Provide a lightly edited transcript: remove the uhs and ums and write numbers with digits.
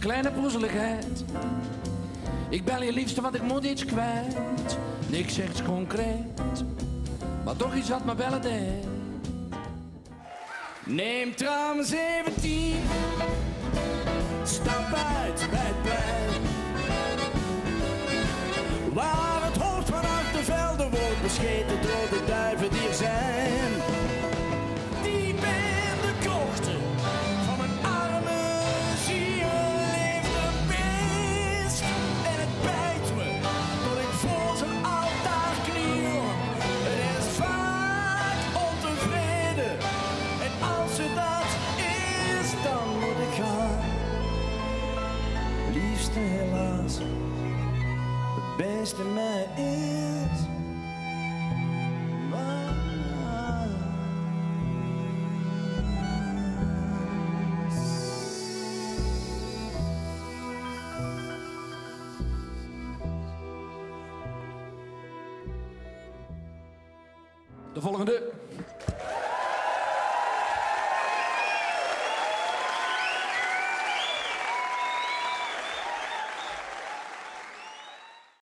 kleine poezeligheid. Ik bel je liefste, want ik moet iets kwijt. Niks echt concreet, maar toch iets wat me bellen deed. Neem tram 17, stap uit bij het plein, waar het hoofd van Achtervelde wordt bescheten door de duiven die er zijn. Diep in de krochten van mijn arme ziel leeft een beest. En het bijt me tot ik voor zijn altaar kniel. Het is vaak ontevreden en als het dat is, dan moet ik gaan. Liefste helaas, het beste in mij is de volgende.